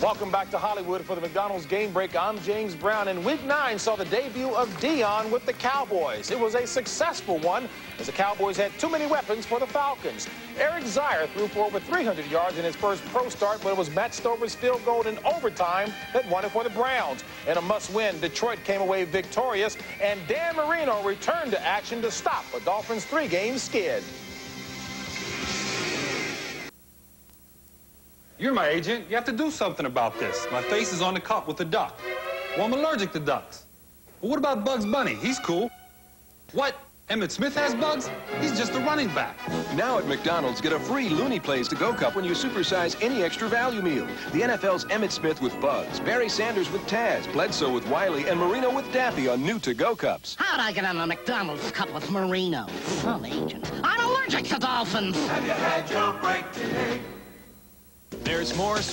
Welcome back to Hollywood for the McDonald's Game Break. I'm James Brown, and Week 9 saw the debut of Deion with the Cowboys. It was a successful one, as the Cowboys had too many weapons for the Falcons. Eric Zeier threw for over 300 yards in his first pro start, but it was Matt Stover's field goal in overtime that won it for the Browns. In a must-win, Detroit came away victorious, and Dan Marino returned to action to stop a Dolphins 3-game skid. You're my agent. You have to do something about this. My face is on the cup with a duck. Well, I'm allergic to ducks. But what about Bugs Bunny? He's cool. What? Emmitt Smith has bugs? He's just a running back. Now at McDonald's, get a free Looney Plays to Go Cup when you supersize any extra value meal. The NFL's Emmitt Smith with Bugs, Barry Sanders with Taz, Bledsoe with Wiley, and Marino with Daffy on new to-go cups. How'd I get on a McDonald's cup with Marino? I'm agent. I'm allergic to dolphins. Have you had your break today? There's more